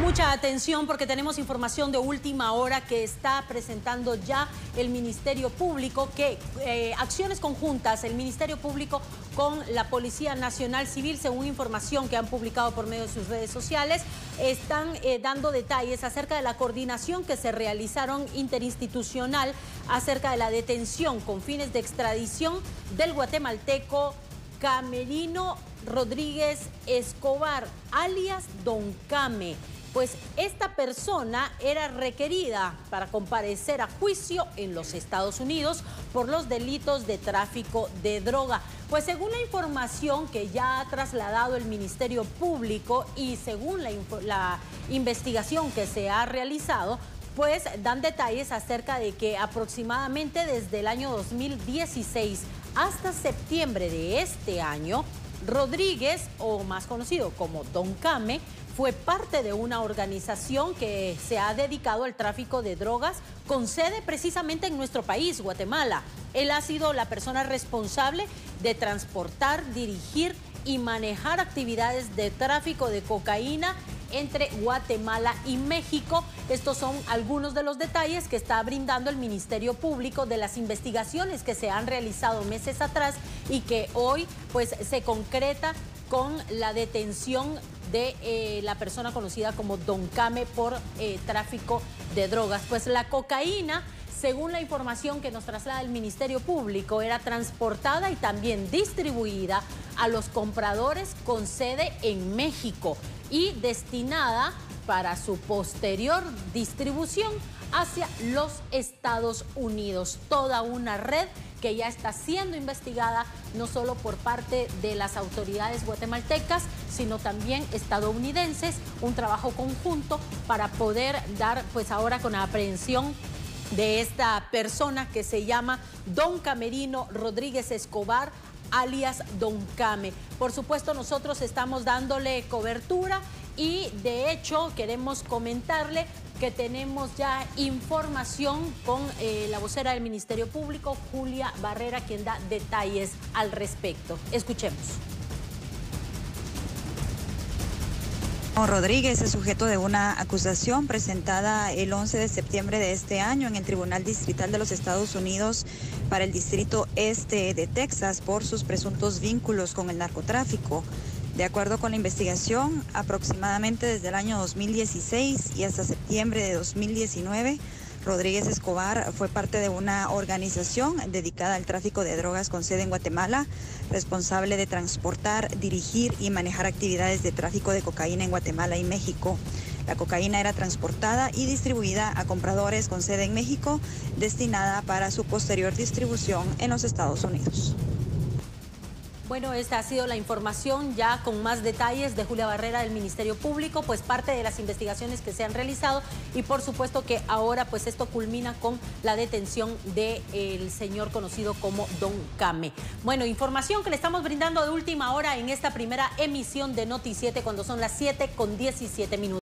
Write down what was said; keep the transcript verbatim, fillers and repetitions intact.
Mucha atención porque tenemos información de última hora que está presentando ya el Ministerio Público, que eh, acciones conjuntas, el Ministerio Público con la Policía Nacional Civil, según información que han publicado por medio de sus redes sociales, están eh, dando detalles acerca de la coordinación que se realizaron interinstitucional acerca de la detención con fines de extradición del guatemalteco Camerino Rodríguez Escobar, alias Don Came. Pues esta persona era requerida para comparecer a juicio en los Estados Unidos por los delitos de tráfico de droga. Pues según la información que ya ha trasladado el Ministerio Público y según la, la investigación que se ha realizado, pues dan detalles acerca de que aproximadamente desde el año dos mil dieciséis hasta septiembre de este año, Rodríguez, o más conocido como Don Came, fue parte de una organización que se ha dedicado al tráfico de drogas con sede precisamente en nuestro país, Guatemala. Él ha sido la persona responsable de transportar, dirigir y manejar actividades de tráfico de cocaína entre Guatemala y México. Estos son algunos de los detalles que está brindando el Ministerio Público de las investigaciones que se han realizado meses atrás y que hoy pues se concreta con la detención de eh, la persona conocida como Don Came por eh, tráfico de drogas. Pues la cocaína, según la información que nos traslada el Ministerio Público, era transportada y también distribuida a los compradores con sede en México y destinada para su posterior distribución hacia los Estados Unidos. Toda una red que ya está siendo investigada no solo por parte de las autoridades guatemaltecas, sino también estadounidenses, un trabajo conjunto para poder dar pues ahora con la aprehensión de esta persona que se llama Don Camerino Rodríguez Escobar, alias Don Came. Por supuesto, nosotros estamos dándole cobertura y de hecho queremos comentarle que tenemos ya información con eh, la vocera del Ministerio Público, Julia Barrera, quien da detalles al respecto. Escuchemos. Rodríguez es sujeto de una acusación presentada el once de septiembre de este año en el Tribunal Distrital de los Estados Unidos para el Distrito Este de Texas por sus presuntos vínculos con el narcotráfico. De acuerdo con la investigación, aproximadamente desde el año dos mil dieciséis y hasta septiembre de dos mil diecinueve, Rodríguez Escobar fue parte de una organización dedicada al tráfico de drogas con sede en Guatemala, responsable de transportar, dirigir y manejar actividades de tráfico de cocaína en Guatemala y México. La cocaína era transportada y distribuida a compradores con sede en México, destinada para su posterior distribución en los Estados Unidos. Bueno, esta ha sido la información ya con más detalles de Julia Barrera del Ministerio Público, pues parte de las investigaciones que se han realizado y por supuesto que ahora pues esto culmina con la detención del señor conocido como Don Came. Bueno, información que le estamos brindando de última hora en esta primera emisión de Noti siete cuando son las siete con diecisiete minutos.